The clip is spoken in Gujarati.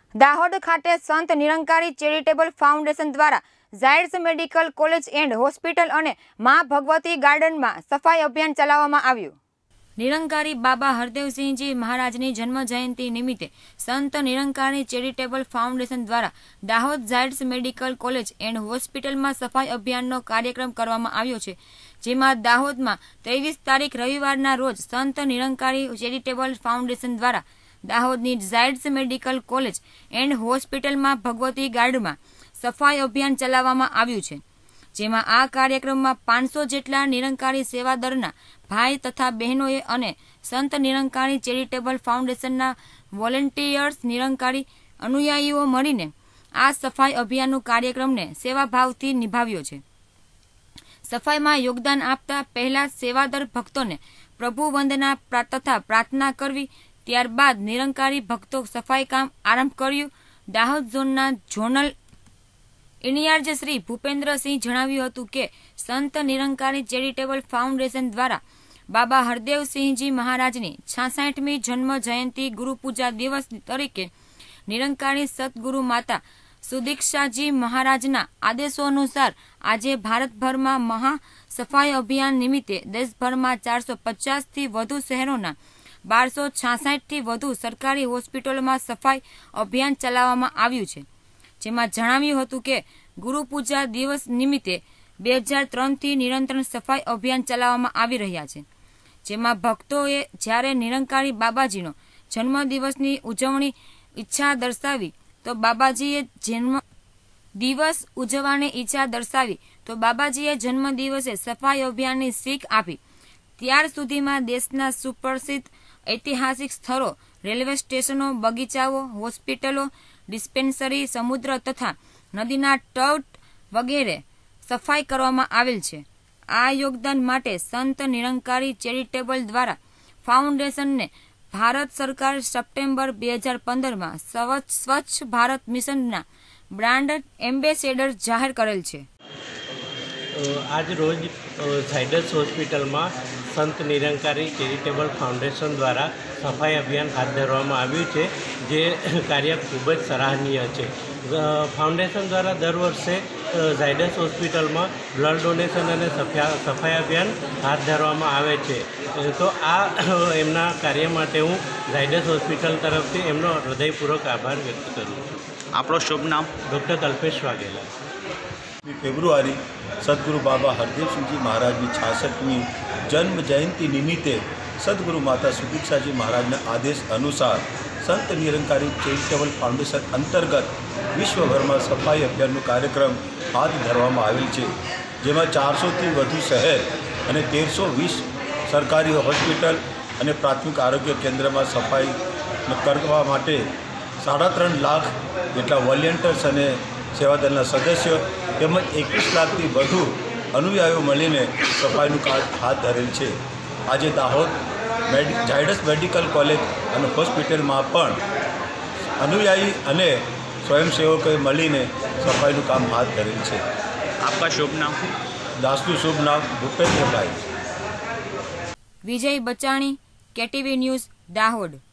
દાહોદ ખાતે સંત નિરંકારી ચેરિટેબલ ફાઉન્ડેશન દ્વારા Zydus medical college and hospital અને મા ભગવતી ગાર્ડનમાં સફાઈ અભિયાન ચલાવવામાં આવ્યું। નિરંકારી બાબા હરદેવસિંહજી મહારાજની જન્મ જયંતિ નિમિત્તે સંત નિરંકારી ચેરિટેબલ ફાઉન્ડેશન દ્વારા Dahod Zydus medical college and હોસ્પિટલમાં સફાઈ અભિયાનનો કાર્યક્રમ કરવામાં આવ્યો છે, જેમાં દાહોદમાં 23 તારીખ રવિવારના રોજ સંત નિરંકારી ચેરિટેબલ ફાઉન્ડેશન દ્વારા દાહોદની ઝાયડ્સ મેડિકલ કોલેજ એન્ડ હોસ્પિટલમાં ભગવતી ગાર્ડનમાં સફાઈ અભિયાન ચલાવવામાં આવ્યું છે, જેમાં આ કાર્યક્રમમાં 500 જેટલા નિરંકારી સેવાદળના ભાઈ તથા બહેનોએ અને સંત નિરંકારી ચેરિટેબલ ફાઉન્ડેશનના વોલેન્ટિયર્સ નિરંકારી અનુયાયીઓ મળીને આ સફાઈ અભિયાનનું કાર્યક્રમને સેવાભાવથી નિભાવ્યો છે। સફાઈમાં યોગદાન આપતા પહેલા સેવાદળ ભક્તોને પ્રભુ વંદના તથા પ્રાર્થના કરવી, ત્યારબાદ નિરંકારી ભક્તો સફાઈ કામ આરંભ કર્યું। દાહોદ ઝોનના ઝોનલ ઇન્ચાર્જ શ્રી ભૂપેન્દ્રસિંહ જણાવ્યું હતું કે સંત નિરંકારી ચેરિટેબલ ફાઉન્ડેશન દ્વારા બાબા હરદેવસિંહજી મહારાજની 66મી જન્મ જયંતિ ગુરુ પૂજા દિવસ તરીકે નિરંકારી સતગુરુ માતા સુદીક્ષાજી મહારાજના આદેશો અનુસાર આજે ભારતભરમાં મહા સફાઈ અભિયાન નિમિત્તે દેશભરમાં 450થી વધુ શહેરોના 1266થી વધુ સરકારી હોસ્પિટલોમાં સફાઈ અભિયાન ચલાવવામાં આવ્યું છે, જેમાં જણાવ્યું હતું કે ગુરુ પૂજા દિવસ નિમિત્તે 2003થી નિરંતર સફાઈ અભિયાન ચલાવવામાં આવી રહ્યા છે, જેમાં ભક્તોએ જ્યારે નિરંકારી બાબાજીનો જન્મદિવસની ઉજવણી ઈચ્છા દર્શાવી તો બાબાજીએ જન્મદિવસે સફાઈ અભિયાનની શીખ આપી। ત્યાર સુધીમાં દેશના સુપ્રસિદ્ધ ઐતિહાસિક સ્થળો, રેલવે સ્ટેશનો, બગીચાઓ, હોસ્પિટલો, ડિસ્પેન્સરી, સમુદ્ર તથા નદીના તટ વગેરે સફાઈ કરવામાં આવેલ છે। આ યોગદાન માટે સંત નિરંકારી ચેરિટેબલ દ્વારા ફાઉન્ડેશનને ભારત સરકાર સપ્ટેમ્બર 2015માં સ્વચ્છ ભારત મિશનના બ્રાન્ડ એમ્બેસેડર જાહેર કરેલ છે। આજ રોજ ઝાયડ્સ હોસ્પિટલમાં સંત નિરંકારી ચેરિટેબલ ફાઉન્ડેશન દ્વારા સફાઈ અભિયાન હાથ ધરવામાં આવ્યું છે, જે કાર્ય ખૂબ જ સરાહનીય છે। ફાઉન્ડેશન દ્વારા દર વર્ષે ઝાયડ્સ હોસ્પિટલમાં બ્લડ ડોનેશન અને સફાઈ અભિયાન હાથ ધરવામાં આવે છે, તો આ એમના કાર્ય માટે હું ઝાયડ્સ હોસ્પિટલ તરફથી એમનો હૃદયપૂર્વક આભાર વ્યક્ત કરું છું। આપણો શુભ નામ? ડૉક્ટર કલ્પેશ વાઘેલા। ફેબ્રુઆરી સદગુરુ બાબા હરદેવસિંહજી મહારાજની 66મી જન્મ જયંતિ નિમિત્તે સદગુરુ માતા સુદીક્ષાજી મહારાજના આદેશ અનુસાર સંત નિરંકારી ચેરિટેબલ ફાઉન્ડેશન અંતર્ગત વિશ્વભરમાં સફાઈ અભિયાનનો કાર્યક્રમ હાથ ધરવામાં આવેલ છે, જેમાં 400થી વધુ શહેર અને 1320 સરકારી હોસ્પિટલ અને પ્રાથમિક આરોગ્ય કેન્દ્રમાં સફાઈ કરવા માટે 3.5 લાખ જેટલા વોલેન્ટિયર્સ અને સેવાદળના સદસ્યો તેમજ 21 લાખથી વધુ અનુયાયીઓ મળીને સફાઈનું કાર્ય હાથ ધરેલ છે। આજે દાહોદ ઝાયડ્સ મેડિકલ કોલેજ અને હોસ્પિટલમાં પણ અનુયાયી અને સ્વયંસેવકોએ મળીને સફાઈનું કામ હાથ ધરેલ છે। આપકા શુભ નામ? દાસનું શુભ નામ ભૂપેન્દ્રભાઈ। Vijay Bachani, KTV news, Dahod.